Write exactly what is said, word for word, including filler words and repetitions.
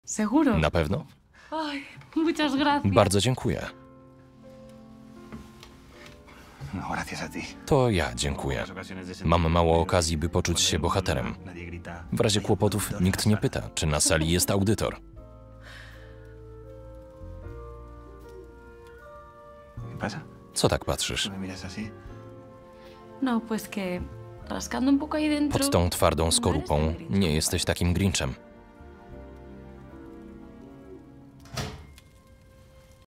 ¿Seguro? Na pewno? Ay, muchas gracias. Bardzo dziękuję. No, gracias a ti. To ja dziękuję. Mam mało okazji, by poczuć się bohaterem. W razie kłopotów nikt nie pyta, czy na sali jest audytor. ¿Qué pasa? Co tak patrzysz? ¿Me miras así? No, pues que rascando un poco ahí dentro. Pod tą twardą skorupą nie jesteś takim Grinchem.